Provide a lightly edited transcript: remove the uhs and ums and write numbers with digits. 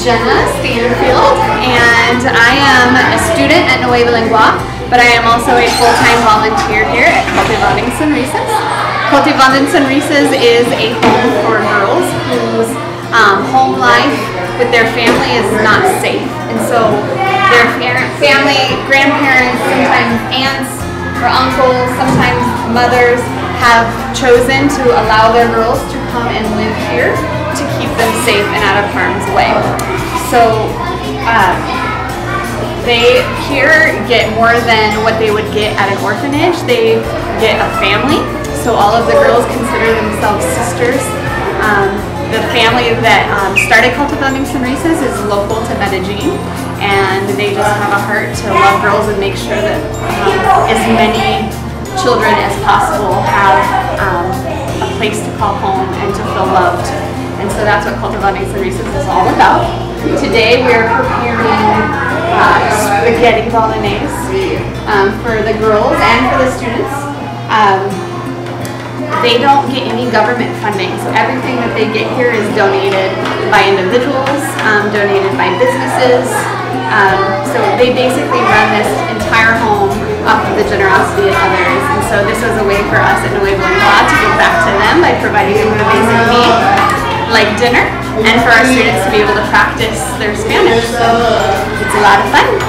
Jenna Stanfield, and I am a student at Nueva Lingua, but I am also a full-time volunteer here at Cultivando Sonrisas. Cultivando Sonrisas is a home for girls whose home life with their family is not safe, and so their family, grandparents, sometimes aunts or uncles, sometimes mothers have chosen to allow their girls to come and live here to keep them safe and out of harm's way. So they here get more than what they would get at an orphanage. They get a family, so all of the girls consider themselves sisters. The family that started Cultivando Sonrisas is local to Medellín, and they just have a heart to love girls and make sure that as many children as possible have a place to call home and to feel loved. And so that's what Cultivando Sonrisas is all about. Today we are preparing spaghetti bolognese for the girls and for the students. They don't get any government funding, so everything that they get here is donated by individuals, donated by businesses. So they basically run this entire home off of the generosity of others. And so this was a way for us at Nueva Lingua to give back to them by providing them with a basic need, like dinner, and for our students to be able to practice their Spanish. So it's a lot of fun.